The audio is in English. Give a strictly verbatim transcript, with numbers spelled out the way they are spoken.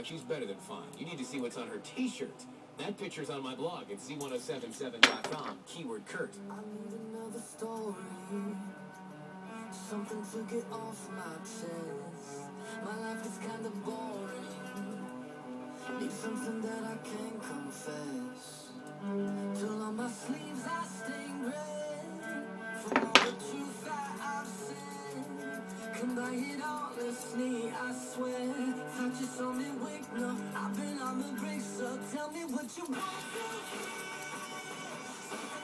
she's better than fine. You need to see what's on her t-shirt. That picture's on my blog at Z ten seventy-seven dot com, keyword Kurt. I need another story, something to get off my chest. My life is kind of boring, need something that I can confess. Till on my sleeves I stain red, from all the truth that I've said. Can buy it all, honestly, I swear. Thought you saw me wake, no, I've been on the break, so tell me what you want to hear.